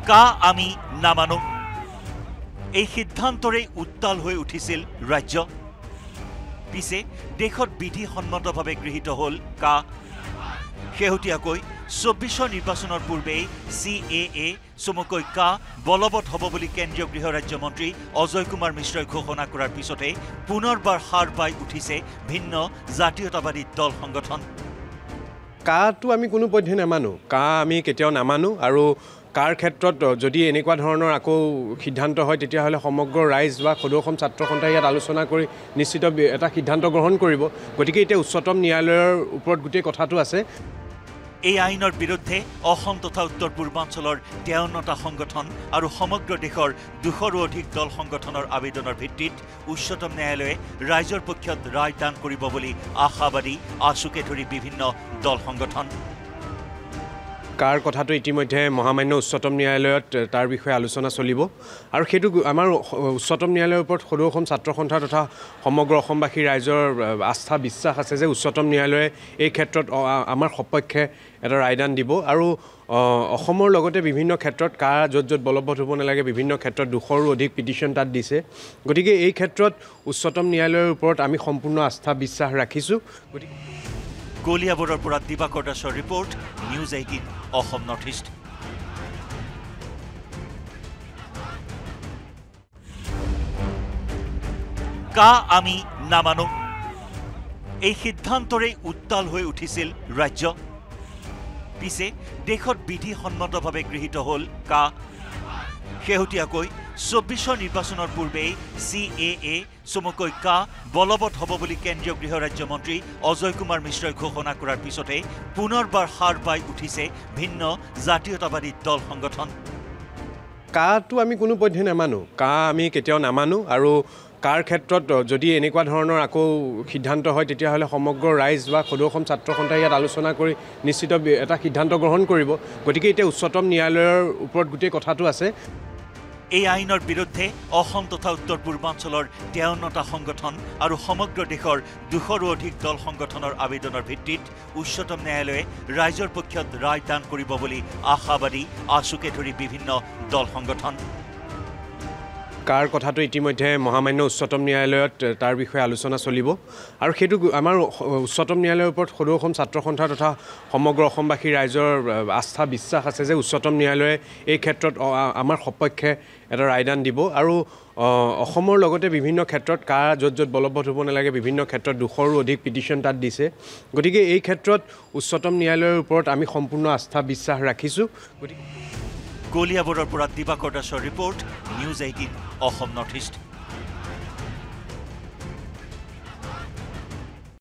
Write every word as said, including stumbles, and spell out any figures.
কা আমি নামানো এই সিদ্ধান্তৰে উত্তাল হৈ উঠিছিল ৰাজ্য পিছে দেশত বিধিসন্মতভাৱে গৃহীত হ'ল কা শেহতীয়াকৈ চৌব্বিছৰ নিৰ্বাচনৰ পূৰ্বেই চি এ এ চমুকৈ কা বলবৎ হ'ব বুলি কেন্দ্ৰীয় গৃহ ৰাজ্যমন্ত্ৰী অজয় কুমাৰ মিশ্ৰই ঘোষণা কৰাৰ পিছতে পুনৰবাৰ সাৰ পাই উঠিছে ভিন্ন জাতীয়তাবাদী দল সংগঠন কাটো আমি কোনো পধ্যে নামানো কা আমি কেতিয়াও নামানো আৰু কাৰ ক্ষেত্ৰত যদি এনেকুৱা ধৰণৰ আকৌ সিদ্ধান্ত হয় তেতিয়াহ'লে সমগ্ৰ ৰাইজ বা সদৌ অসম ছাত্ৰ সন্থাই ইয়াত আলোচনা কৰি নিশ্চিত এটা সিদ্ধান্ত গ্ৰহণ কৰিব গতিকে এতিয়া উচ্চতম ন্যায়ালয়ৰ ওপৰত গোটেই কথাটো আছে এই আইনৰ বিৰুদ্ধে অসম তথা উত্তৰ পূৰ্বাঞ্চলৰ তেৱন্নটা সংগঠন আৰু সমগ্ৰ দেশৰ দুশৰো অধিক দল সংগঠনৰ আবেদনৰ ভিত্তিত উচ্চতম ন্যায়ালয়ে ৰাইজৰ পক্ষত ৰায় দান কৰিব বুলি আশাবাদী আশুকে ধৰি বিভিন্ন দল সংগঠন কাৰ কথাটো ইতিমধ্যে মহামান্য উচ্চতম ন্যায়ালয়ত তাৰ বিষয়ে আলোচনা চলিব আৰু সেইটো আমাৰ উচ্চতম ন্যায়ালয়ৰ ওপৰত সদৌ অসম ছাত্ৰ সন্থা তথা সমগ্ৰ অসমবাসী ৰাইজৰ আস্থা বিশ্বাস আছে যে উচ্চতম ন্যায়ালয়ে এই ক্ষেত্ৰত আমাৰ সপক্ষে এটা ৰায়দান দিব আৰু অসমৰ লগতে বিভিন্ন ক্ষেত্ৰত কাৰ য'ত য'ত বলবৎ হ'ব নালাগে বিভিন্ন ক্ষেত্ৰত দুশৰো অধিক পিটিশ্যন তাত দিছে গতিকে এই ক্ষেত্ৰত উচ্চতম ন্যায়ালয়ৰ ওপৰত আমি সম্পূৰ্ণ আস্থা বিশ্বাস ৰাখিছোঁ গতিকে কলিয়াবৰৰ পৰা দিবাকৰ দাসৰ report news eighteen Assam north east কা আমি নামানো এই সিদ্ধান্তৰে উত্তাল হৈ উঠিছিল ৰাজ্য পিছে দেশত বিধিসন্মতভাৱে গৃহীত হ'ল কা শেহতীয়াকৈ চৌব্বিছৰ নিৰ্বাচনৰ পূৰ্বেই চি এ এ চমুকৈ কা বলবৎ হ'ব বুলি কেন্দ্ৰীয় গৃহ ৰাজ্যমন্ত্ৰী অজয় কুমাৰ মিশ্ৰই ঘোষণা কৰাৰ পিছতে পুনৰবাৰ সাৰ পাই উঠিছে ভিন্ন জাতীয়তাবাদী দল সংগঠন কাটো আমি কোনো পধ্যে নামানো কা আমি কেতিয়াও নামানো আৰু কাৰ ক্ষেত্ৰত যদি এনেকুৱা ধৰণৰ আকৌ সিদ্ধান্ত হয় তেতিয়াহ'লে সমগ্ৰ ৰাইজ বা সদৌ অসম ছাত্ৰ সন্থাই ইয়াত আলোচনা কৰি নিশ্চিত এটা সিদ্ধান্ত গ্ৰহণ কৰিব গতিকে এতিয়া উচ্চতম ন্যায়ালয়ৰ ওপৰত গোটেই কথাটো আছে এই আইনৰ বিৰুদ্ধে অসম তথা উত্তৰ পূৰ্বাঞ্চলৰ তেৱন্নটা সংগঠন আৰু সমগ্ৰ দেশৰ দুশৰো অধিক দল সংগঠনৰ আবেদনৰ ভিত্তিত উচ্চতম ন্যায়ালয়ে ৰাইজৰ পক্ষত ৰায় দান কৰিব বুলি আশাবাদী আশুকে ধৰি বিভিন্ন দল সংগঠন কাৰ কথাটো ইতিমধ্যে মহামান্য উচ্চতম ন্যায়ালয়ত তাৰ বিষয়ে আলোচনা চলিব আৰু সেইটো আমাৰ উচ্চতম ন্যায়ালয়ৰ ওপৰত সদৌ অসম ছাত্ৰ সন্থা তথা সমগ্ৰ অসমবাসী ৰাইজৰ আস্থা বিশ্বাস আছে যে উচ্চতম ন্যায়ালয়ে এই ক্ষেত্ৰত আমাৰ সপক্ষে এটা ৰায়দান দিব আৰু অসমৰ লগতে বিভিন্ন ক্ষেত্ৰত কাৰ য'ত য'ত বলবৎ হ'ব নালাগে বিভিন্ন ক্ষেত্ৰত দুশৰো অধিক পিটিশ্যন তাত দিছে গতিকে এই ক্ষেত্ৰত উচ্চতম ন্যায়ালয়ৰ ওপৰত আমি সম্পূৰ্ণ আস্থা বিশ্বাস ৰাখিছোঁ গতিকে কলিয়াবৰৰ পৰা দিবাকৰ দাসৰ report news eighteen Assam north east